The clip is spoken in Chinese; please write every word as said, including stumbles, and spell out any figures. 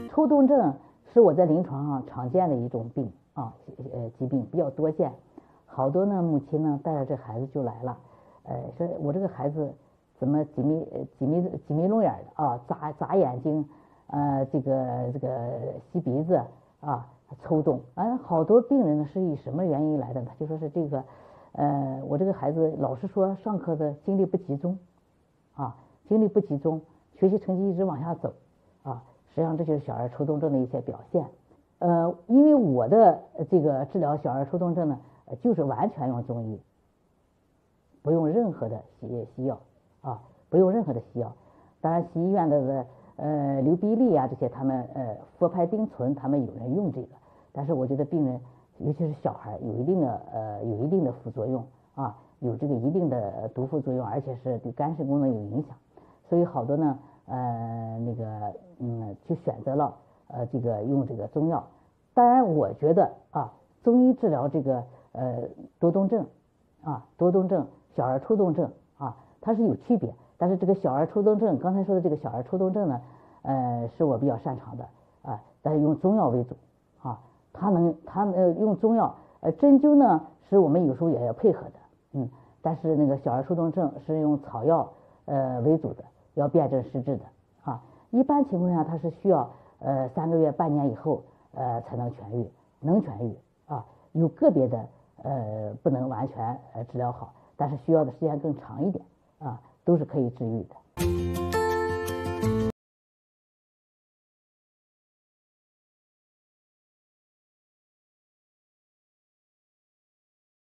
抽动症是我在临床上常见的一种病啊，呃，疾病比较多见。好多呢母亲呢带着这孩子就来了，呃，说我这个孩子怎么挤眉挤眉挤眉弄眼的啊，眨眨眼睛，呃，这个这个吸鼻子啊，抽动。啊，好多病人呢是以什么原因来的呢？就说是这个，呃，我这个孩子老是说上课的精力不集中，啊，精力不集中，学习成绩一直往下走，啊，实际上这就是小儿抽动症的一些表现。呃，因为我的这个治疗小儿抽动症呢，就是完全用中医，不用任何的西西药啊，不用任何的西药。当然，西医院的呃硫必利啊这些，他们呃氟哌啶醇，他们有人用这个，但是我觉得病人，尤其是小孩，有一定的呃有一定的副作用啊，有这个一定的毒副作用，而且是对肝肾功能有影响，所以好多呢呃那个嗯就选择了呃这个用这个中药。当然，我觉得啊，中医治疗这个呃多动症啊多动症小儿抽动症啊，它是有区别。但是这个小儿抽动症，刚才说的这个小儿抽动症呢，呃，是我比较擅长的啊，但是用中药为主啊，它能它呃用中药，呃针灸呢是我们有时候也要配合的，嗯，但是那个小儿抽动症是用草药呃为主的，要辨证施治的啊，一般情况下它是需要呃三个月半年以后呃才能痊愈，能痊愈啊，有个别的呃不能完全呃治疗好，但是需要的时间更长一点啊。都是可以治愈的。